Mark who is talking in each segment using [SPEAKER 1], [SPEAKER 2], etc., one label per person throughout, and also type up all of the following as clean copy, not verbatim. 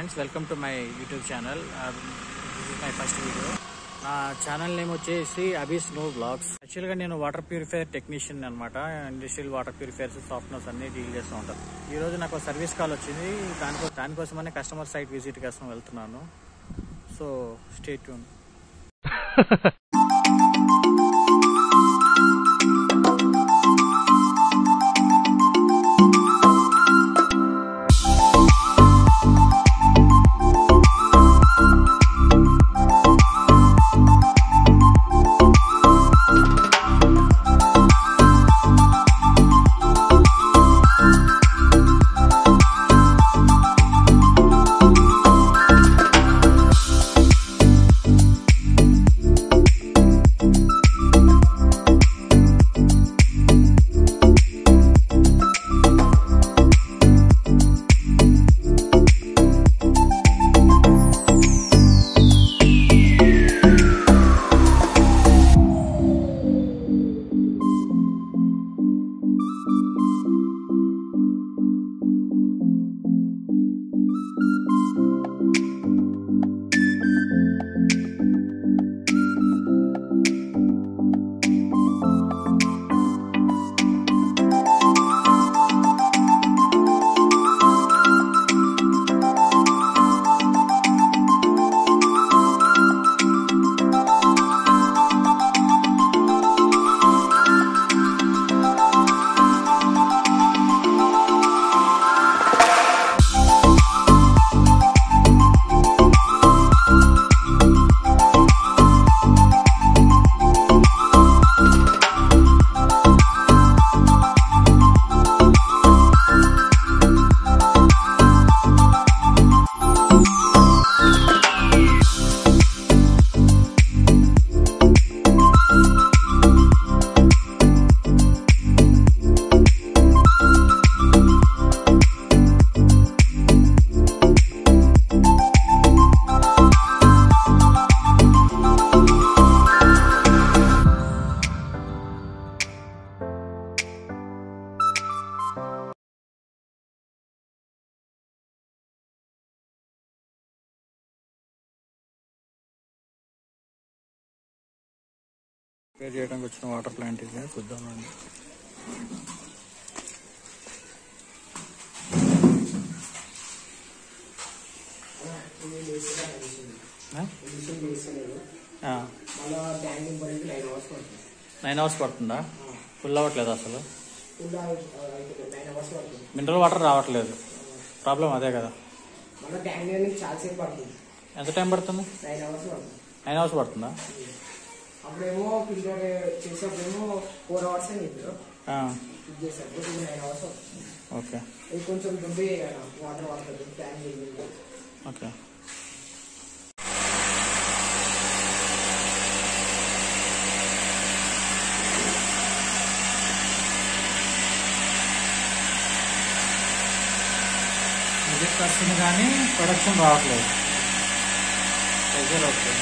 [SPEAKER 1] friends, welcome to my YouTube channel. This is my first video. నా channel name వచ్చేసి Abhi snow vlogs. యాక్చువల్గా నేను water purifier technician అనమాట. Industrial water purifiers, softeners అన్ని deal చేస్తూ ఉంటాను. ఈ రోజు నాకు సర్వీస్ కాల్ వచ్చింది. దానికోసమనే కస్టమర్ సైట్ విజిట్ కోసం వెళ్తున్నాను. So stay tune. రిపేర్ చేయడానికి వచ్చిన వాటర్ ప్లాంట్ ఇది. చూద్దామండి. నైన్ అవర్స్ పడుతుందా? ఫుల్ అవ్వట్లేదు అసలు. మినరల్ వాటర్ రావట్లేదు. ప్రాబ్లం అదే కదా. ఎంత టైం పడుతుంది? 9 అవర్స్ పడుతుందా?
[SPEAKER 2] అప్పుడేమో ఫిల్టర్ చేసేప్పుడేమో 4 అవర్స్ అని చెప్పారు. చేసేప్పుడు 9 అవర్స్ అవుతుంది.
[SPEAKER 1] ఓకే.
[SPEAKER 2] ఇది కొంచెం దుబ్బే వాటర్ వాడుతుంది. ట్యాంక్ చేయాలి.
[SPEAKER 1] ఓకే. రిజెక్ట్ వస్తుంది కానీ ప్రొడక్షన్ రావట్లేదు. ప్రెజర్ అవుతుంది.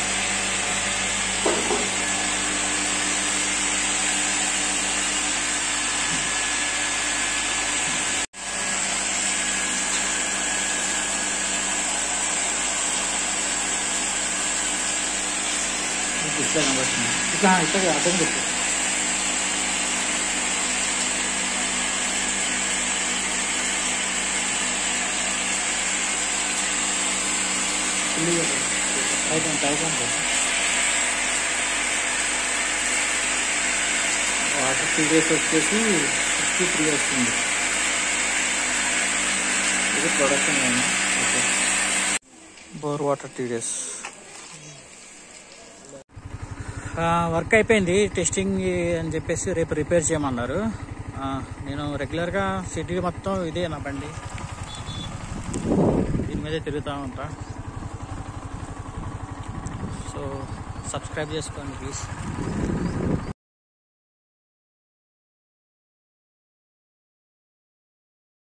[SPEAKER 1] ఇట్లా అర్థం చెప్పు. వాటర్ టీడీఎస్ వచ్చేసి 63 వస్తుంది. ఇది ప్రొడక్షన్ కానీ. Okay. Bore water TDS work అయిపోయింది. టెస్టింగ్ అని చెప్పేసి రేపు రిపేర్ చేయమన్నారు. నేను రెగ్యులర్గా సిటీ మొత్తం ఇదే నా బండి, దీని మీదే తిరుగుతూ ఉంటా. సో సబ్స్క్రైబ్ చేసుకోండి ప్లీజ్.